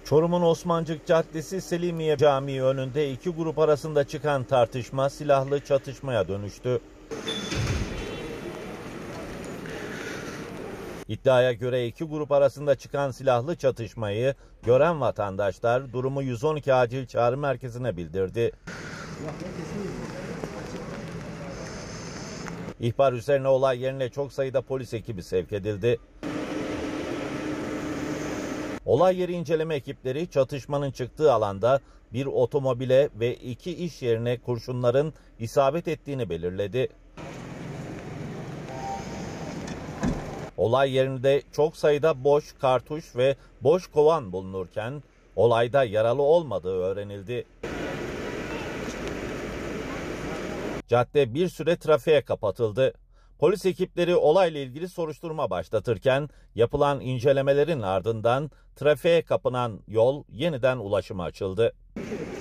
Çorum'un Osmancık Caddesi Selimiye Camii önünde iki grup arasında çıkan tartışma silahlı çatışmaya dönüştü. İddiaya göre iki grup arasında çıkan silahlı çatışmayı gören vatandaşlar durumu 112 acil çağrı merkezine bildirdi. İhbar üzerine olay yerine çok sayıda polis ekibi sevk edildi. Olay yeri inceleme ekipleri çatışmanın çıktığı alanda bir otomobile ve iki iş yerine kurşunların isabet ettiğini belirledi. Olay yerinde çok sayıda boş kartuş ve boş kovan bulunurken olayda yaralı olmadığı öğrenildi. Cadde bir süre trafiğe kapatıldı. Polis ekipleri olayla ilgili soruşturma başlatırken yapılan incelemelerin ardından trafiğe kapanan yol yeniden ulaşıma açıldı.